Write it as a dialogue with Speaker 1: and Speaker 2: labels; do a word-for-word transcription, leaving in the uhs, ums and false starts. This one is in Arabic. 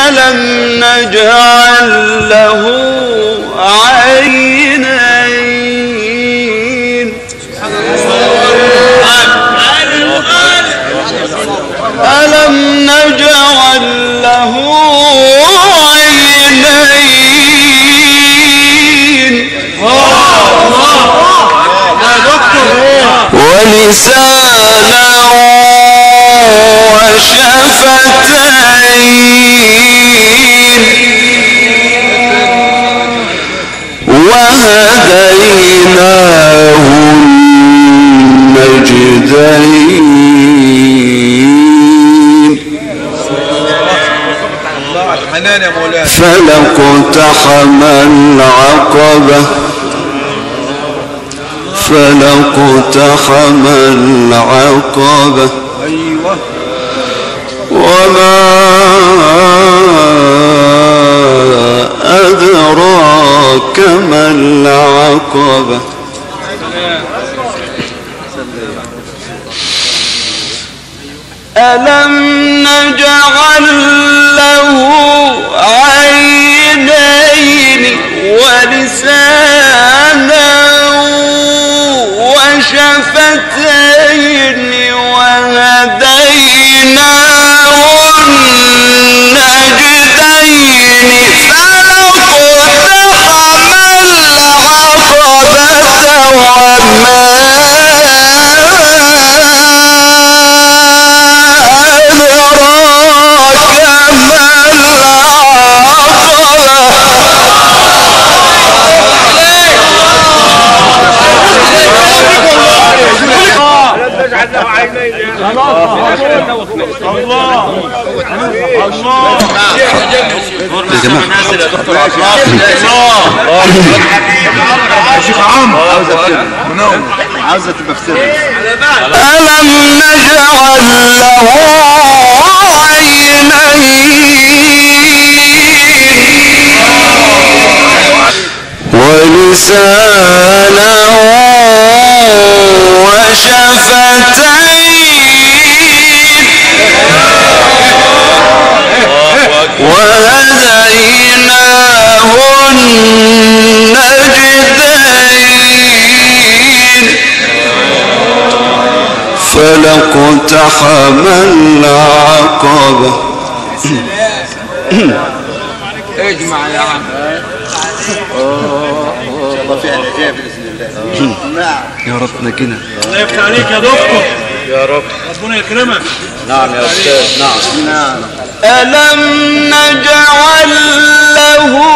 Speaker 1: ألم نجعل له عينين ألم نجعل له عينين ولسانا وشفتين وهديناه النجدين فلاقتحم العقبة فلاقتحم العقبة وما أدراك ما العقبة ألم نجعل له عينين ولسانا وشفتين وهديناه النجدين فلاقتحم العقبة وما
Speaker 2: عاوزة تبقى في سر.
Speaker 1: ألم نجعل له عينين ولسانا وشفتين وهديناه النجدين فلاقتحم العقبة
Speaker 2: اجمع يا عم. الله فيها العجاب بإذن الله. نعم
Speaker 1: يا رب نجينا.
Speaker 3: الله يفتح عليك يا دكتور
Speaker 2: يا رب.
Speaker 3: ربنا يكرمك.
Speaker 2: نعم يا أستاذ. نعم نعم.
Speaker 1: ألم نجعل له